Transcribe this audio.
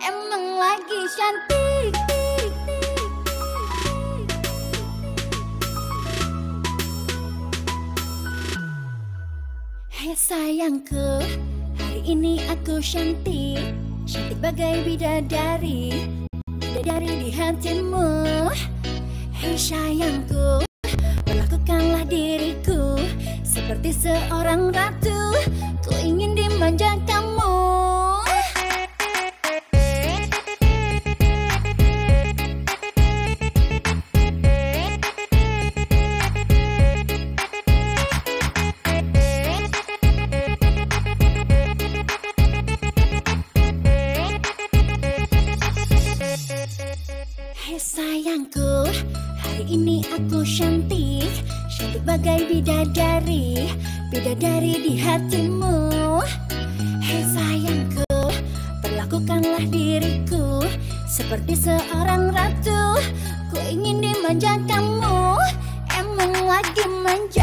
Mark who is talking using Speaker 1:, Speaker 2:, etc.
Speaker 1: emang lagi cantik. Hai sayangku, hari ini aku cantik, cantik bagai bidadari, bidadari di hatimu. Hei sayangku, perlakukanlah diriku seperti seorang ratu, ku ingin dimanja kamu. Hei sayangku, hari ini aku cantik, cantik bagai bidadari, bidadari di hatimu. Hei sayangku, perlakukanlah diriku seperti seorang ratu, ku ingin dimanja kamu, emang lagi manja.